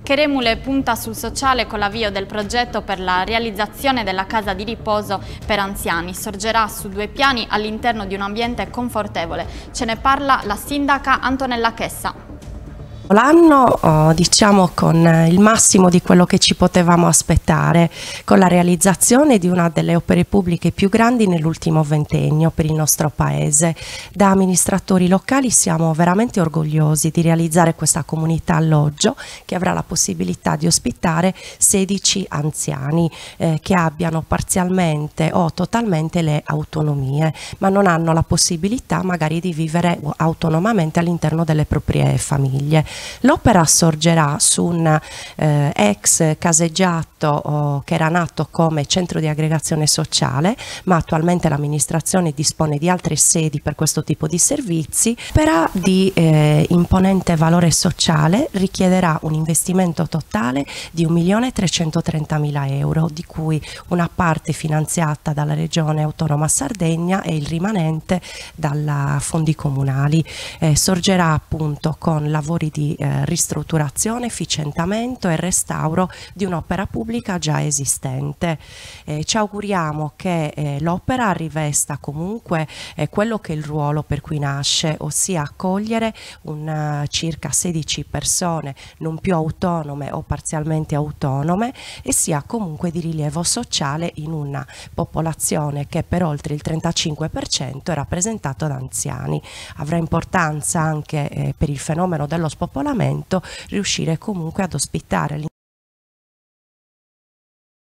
Cheremule punta sul sociale con l'avvio del progetto per la realizzazione della casa di riposo per anziani. Sorgerà su 2 piani all'interno di un ambiente confortevole. Ce ne parla la sindaca Antonella Chessa. L'anno diciamo con il massimo di quello che ci potevamo aspettare, con la realizzazione di una delle opere pubbliche più grandi nell'ultimo ventennio per il nostro paese. Da amministratori locali siamo veramente orgogliosi di realizzare questa comunità alloggio che avrà la possibilità di ospitare 16 anziani che abbiano parzialmente o totalmente le autonomie, ma non hanno la possibilità magari di vivere autonomamente all'interno delle proprie famiglie. L'opera sorgerà su un ex caseggiato che era nato come centro di aggregazione sociale, ma attualmente l'amministrazione dispone di altre sedi per questo tipo di servizi. L'opera di imponente valore sociale richiederà un investimento totale di 1.330.000 euro, di cui una parte finanziata dalla Regione Autonoma Sardegna e il rimanente dai fondi comunali. Sorgerà appunto con lavori di ristrutturazione, efficientamento e restauro di un'opera pubblica già esistente. Ci auguriamo che l'opera rivesta comunque quello che è il ruolo per cui nasce, ossia accogliere circa 16 persone non più autonome o parzialmente autonome, e sia comunque di rilievo sociale in una popolazione che per oltre il 35% è rappresentata da anziani. Avrà importanza anche per il fenomeno dello spopolamento riuscire comunque ad ospitare